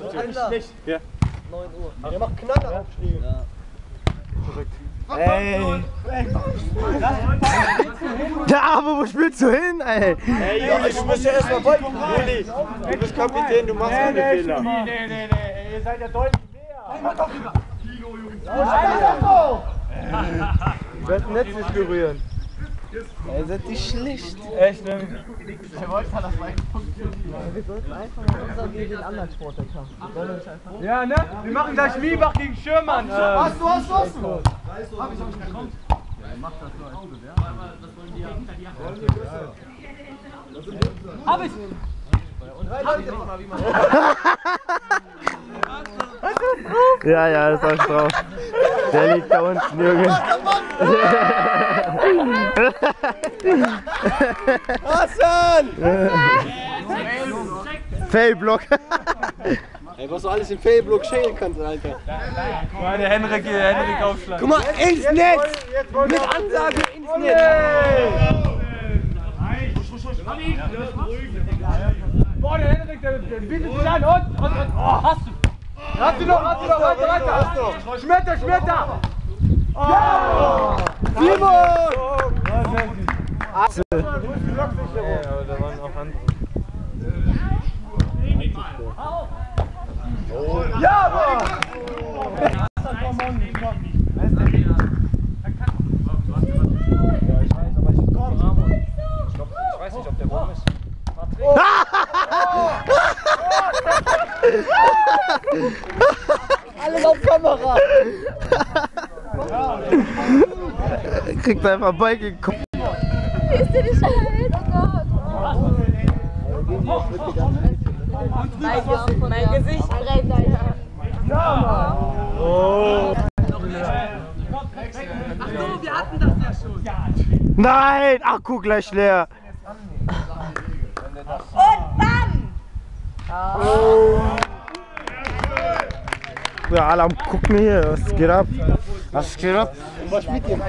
Schlecht. Ja. 9 Uhr. Der macht Knalleraufschläge. Ja. Ey! Der Arme, wo spielst du hin, ey? Ey, Juli, du musst ja erstmal beugen. Juli, du bist Kapitän, du machst keine Fehler. Nee, ihr seid ja deutlich mehr. Ich werde Netz nicht berühren. Ey, seid ihr schlecht. Echt, ne? Wir sollten einfach mal unser wie den anderen Sport haben. Ja, ne? Wir machen gleich Miebach gegen Schirmann. Hast du? Hab ich bekommen. Hab ich! Ja, ist auch drauf. Der liegt da unten, Jürgen. Hassan! Failblock. Ey, was du alles im Failblock schälen kannst, Alter. War der Henrik Aufschlag. Guck mal, ins Netz! Mit Ansage ins Netz! Boah, der Henrik, der bietet sich an und oh, hast du! Hast du noch, weiter! Schmetter! Ja! Simon! Da waren auch andere. Ja, Mann! Ich weiß nicht, ob der Wurm ist. Alles auf Kamera! Kriegt einfach Ball geguckt. Ist dir die Scheiße? Oh Gott. Mein Gesicht brennt, Alter. Ja, Mann! Oh. Ach so, wir hatten das ja schon. Nein, Akku gleich leer. Und dann! Ja, alle am gucken hier. Was geht ab? Was geht ab? Was mit dir?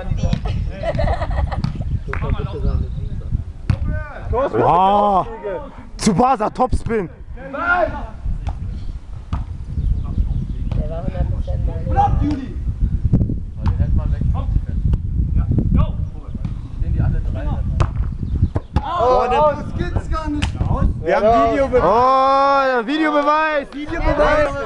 Wow. Tsubasa, Topspin. Nein! Der war 100% mal. Block, Juli! Oh, das gibt's gar nicht. Wir haben Videobeweis. Oh, Videobeweis. Videobeweis!